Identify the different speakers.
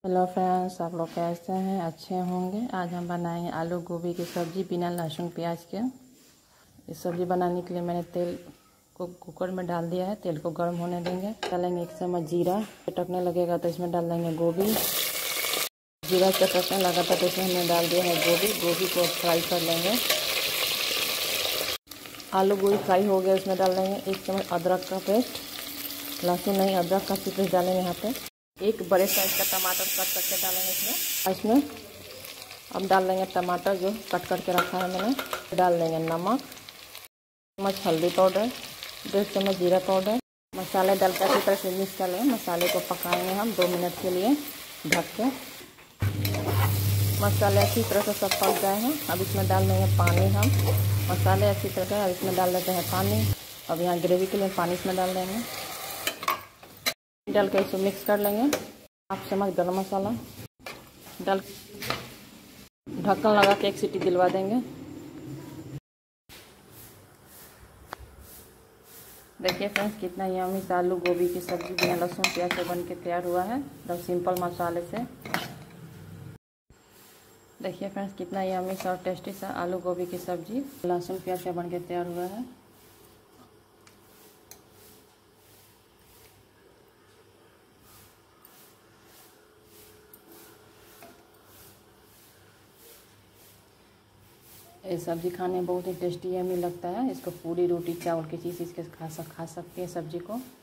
Speaker 1: Hello friends, आप लोग कैसे हैं? अच्छे होंगे। आज हम बनाएंगे आलू गोभी की सब्ज़ी बिना लहसुन प्याज के। इस सब्ज़ी बनाने के लिए मैंने तेल को कुकर में डाल दिया है। तेल को गर्म होने देंगे। डालेंगे 1 चम्मच जीरा। चटकने लगेगा तो इसमें डाल देंगे गोभी। जीरा चटकने लगा था तो इसमें हमने डाल दिया है गोभी को फ्राई कर लेंगे। आलू गोभी फ्राई हो गया। इसमें डाल देंगे 1 चम्मच अदरक का पेस्ट। लहसुन नहीं, अदरक का पेस्ट डालेंगे यहाँ पे। एक बड़े साइज का टमाटर कट करके डालेंगे इसमें। अब डाल देंगे टमाटर जो कट करके रखा है मैंने। डाल देंगे नमक, चम्मच हल्दी पाउडर, 1.5 चम्मच जीरा पाउडर। मसाले डालकर अच्छी तरह से मिक्स कर लेंगे। मसाले को पकाएंगे हम 2 मिनट के लिए ढक के। मसाले अच्छी तरह से सब पक गए हैं। अब इसमें डाल देंगे पानी हम। मसाले अच्छी तरह से अब इसमें डाल देते हैं पानी। अब यहाँ ग्रेवी के लिए पानी इसमें डाल देंगे। डाल के इसको मिक्स कर लेंगे। 1 चम्मच गरम मसाला डाल ढक्कन लगा के 1 सीटी दिलवा देंगे। देखिए फ्रेंड्स, कितना यम्मी सा आलू गोभी की सब्ज़ी बिना लहसुन प्याज से बन के तैयार हुआ है, एकदम सिंपल मसाले से। देखिए फ्रेंड्स, कितना यम्मी सा और टेस्टी सा आलू गोभी की सब्ज़ी लहसुन प्याज से बन के तैयार हुआ है। ये सब्ज़ी खाने में बहुत ही टेस्टी यम्मी लगता है। इसको पूरी रोटी चावल की चीज़ इसके खा सकते हैं सब्ज़ी को।